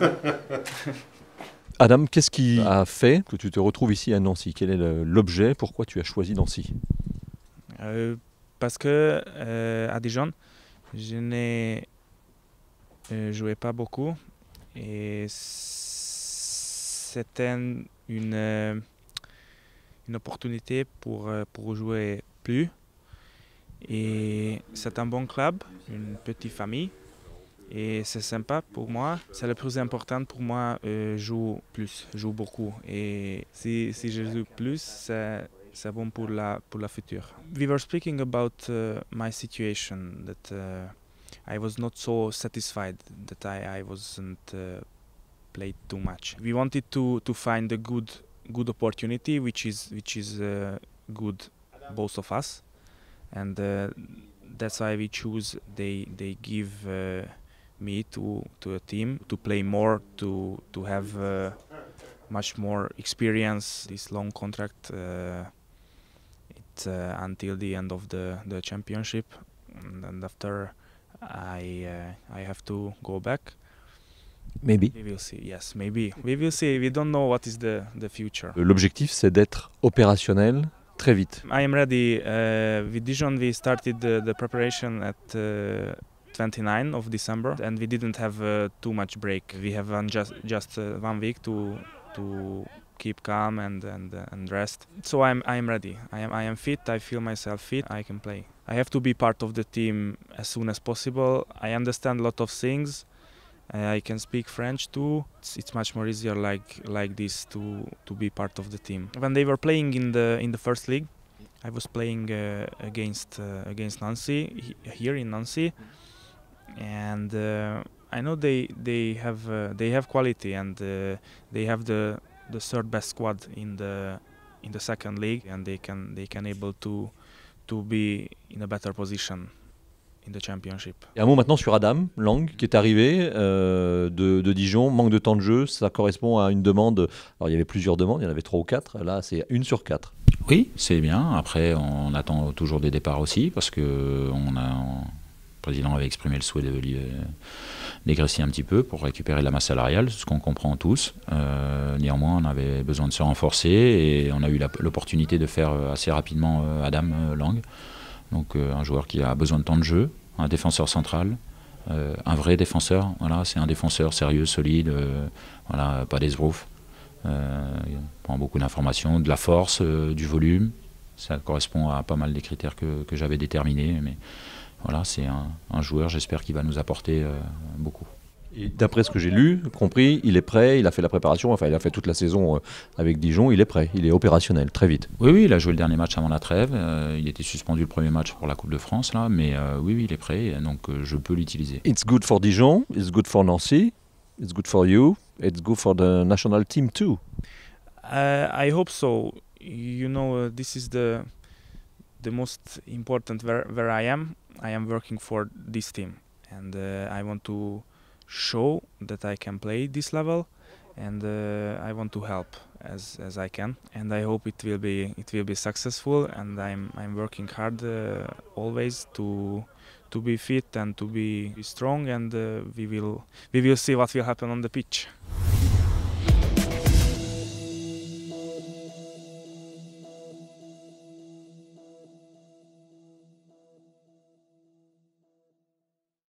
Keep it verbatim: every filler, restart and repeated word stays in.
Adam, qu'est-ce qui a fait que tu te retrouves ici à Nancy? Quel est l'objet? Pourquoi tu as choisi Nancy? euh, Parce que euh, à Dijon, je n'ai euh, joué pas beaucoup et c'était une, euh, une opportunité pour, euh, pour jouer plus. Et c'est un bon club, une petite famille. Et c'est sympa pour moi. C'est le plus important pour moi, euh, joue plus, joue beaucoup. Et si, si je joue plus, c'est, c'est bon pour la, pour la future. We were speaking about uh, my situation, that uh, I was not so satisfied, that I, I wasn't uh, played too much. We wanted to, to find a good, good opportunity, which is, which is uh, good, both of us. And uh, that's why we choose, they, they give uh, me to to a team to play more, to to have uh, much more experience. This long contract, uh, it's uh, until the end of the the championship, and, and after I uh, I have to go back. Maybe. We will see. Yes, maybe we will see. We don't know what is the the future. L'objectif, c'est d'être opérationnel très vite. I am ready. Uh, with Dijon, we started the, the preparation at uh, twenty-ninth of December, and we didn't have uh, too much break. We have um, just just uh, one week to to keep calm and and uh, and rest. So I'm I am ready. I am I am fit. I feel myself fit. I can play. I have to be part of the team as soon as possible. I understand a lot of things. Uh, I can speak French too. It's, it's much more easier like like this to to be part of the team. When they were playing in the in the first league, I was playing uh, against uh, against Nancy here in Nancy, and uh, I know they they have uh, they have quality, and uh, they have the the third best squad in the in the second league, and they can they can able to to be in a better position in the championship. Et un mot maintenant sur Adam Lang qui est arrivé euh, de, de Dijon, manque de temps de jeu, ça correspond à une demande. Alors il y avait plusieurs demandes, il y en avait trois ou quatre, là c'est une sur quatre. Oui, c'est bien. Après, on attend toujours des départs aussi parce que on a, le président avait exprimé le souhait de dégraisser un petit peu pour récupérer de la masse salariale, ce qu'on comprend tous. Euh, néanmoins, on avait besoin de se renforcer et on a eu l'opportunité de faire assez rapidement Adam Lang. Donc euh, un joueur qui a besoin de temps de jeu, un défenseur central, euh, un vrai défenseur. Voilà, c'est un défenseur sérieux, solide, euh, voilà, pas d'esbrouf. Euh, il prend beaucoup d'informations, de la force, euh, du volume. Ça correspond à pas mal des critères que, que j'avais déterminés. Mais voilà, c'est un, un joueur, j'espère qu'il va nous apporter euh, beaucoup. Et d'après ce que j'ai lu, compris, il est prêt, il a fait la préparation, enfin il a fait toute la saison avec Dijon, il est prêt, il est opérationnel très vite. Oui, oui, il a joué le dernier match avant la trêve, euh, il était suspendu le premier match pour la Coupe de France, là, mais euh, oui, oui, il est prêt, donc euh, je peux l'utiliser. It's good for Dijon, it's good for Nancy, it's good for you, it's good for the national team too. Uh, I hope so. You know, uh, this is the the most important where where I am. I am working for this team, and uh, I want to show that I can play this level, and uh, I want to help as as I can, and I hope it will be it will be successful, and I'm I'm working hard uh, always to to be fit and to be strong, and uh, we will we will see what will happen on the pitch.